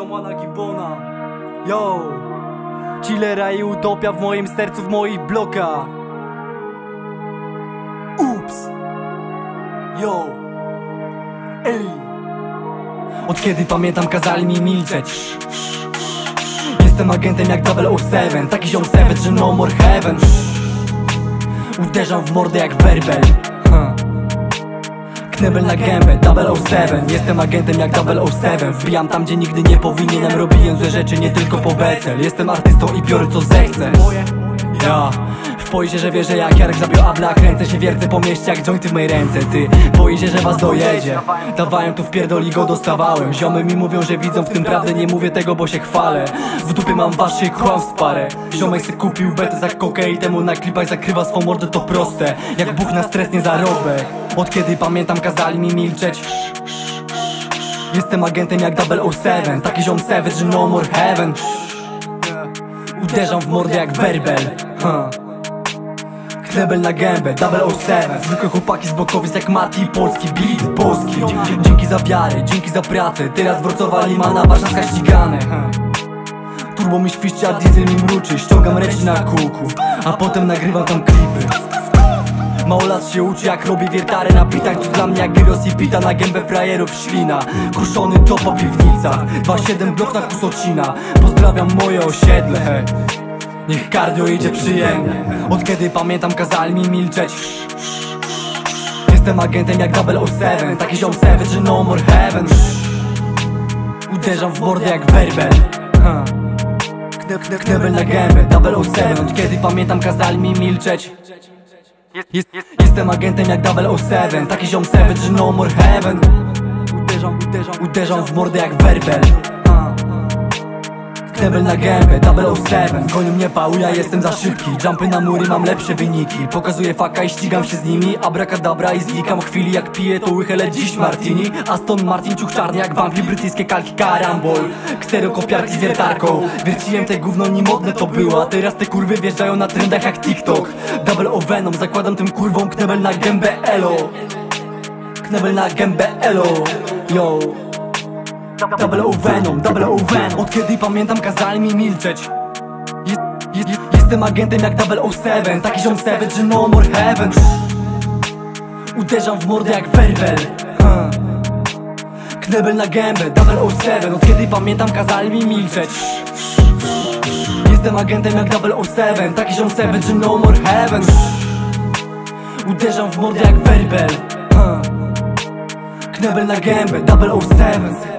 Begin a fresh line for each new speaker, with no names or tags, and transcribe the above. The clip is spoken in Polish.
Szamana Gibbona. Yo, chillera i utopia w moim sercu, w moich blokach. Ups. Yo. Ej. Od kiedy pamiętam kazali mi milczeć. Jestem agentem jak 007, taki ziom savage, że no more heaven. Uderzam w mordę jak werbel. Knebel na gębę, 007. Jestem agentem jak 007. Wbijam tam, gdzie nigdy nie powinienem. Robiłem złe rzeczy nie tylko po becel. Jestem artystą i biorę co zechcę. Ja w pojrze wierzę jak Jarek zabił Abla. Kręcę się, wiercę po mieście jak jointy w mej ręce. Ty boisz się, że was dojedzie. Dawałem tu wpierdoli, go dostawałem. Ziomy mi mówią, że widzą w tym prawdę. Nie mówię tego, bo się chwalę. W dupie mam waszych kłamstw parę. Ziomek se kupił betę za kokę i temu na klipach zakrywa swą mordę, to proste. Jak Bóg na stres nie zarobek. Od kiedy pamiętam kazali mi milczeć. Jestem agentem jak 007, taki ziom savage, że no more heaven. Uderzam w mordę jak werbel. Knebel na gębę, 007. Zwykłe chłopaki z Bokowic jak Mati, polski beat, polski. Dzięki za wiarę, dzięki za pracę. Teraz Wrocława, Limana, Warszawska ścigane. Turbo mi świszczy, a diesel mi mruczy. Ściągam ręcznik na kółku, a potem nagrywam tam klipy. Mało lat się uczy jak robię wiertarę na bitach. To dla mnie jak gyros i pita na gębę frajerów ślina. Kruszony to po piwnicach, 2-7 blok na Kusocina. Pozdrawiam moje osiedle. Niech cardio idzie przyjemnie. Od kiedy pamiętam kazali mi milczeć. Jestem agentem jak 007, taki ziom savage, że no more heaven. Uderzam w mordę jak werbel. Knebel na gębę, 007. Od kiedy pamiętam kazali mi milczeć. Jestem agentem jak 007, taki ziom savage, że no more heaven. Uderzam w mordę jak werbel. Knebel na gębę, 007. Gonią mnie pał, ja jestem za szybki. Jumpy na mury, mam lepsze wyniki. Pokazuję faka i ścigam się z nimi. Abracadabra i znikam w chwili jak piję to łychę dziś martini. Aston Martin, ciuch czarny jak wampir, brytyjskie kalki, karambol. Kserokopiarki z wiertarką. Wierciłem te gówno, niemodne to było. A teraz te kurwy wjeżdżają na trendach jak TikTok. Double O Venom, zakładam tym kurwą. Knebel na gębę, elo. Knebel na gębę, elo. Yo. 0 Venom. Od kiedy pamiętam kazali mi milczeć. Jestem agentem jak 007, taki ziom savage, że no more heaven. Uderzam w mordę jak werbel. Knebel na gębę, 007. Od kiedy pamiętam kazali mi milczeć. Jestem agentem jak 007, taki ziom savage, że no more heaven. Uderzam w mordę jak werbel. Knebel na gębę, 007.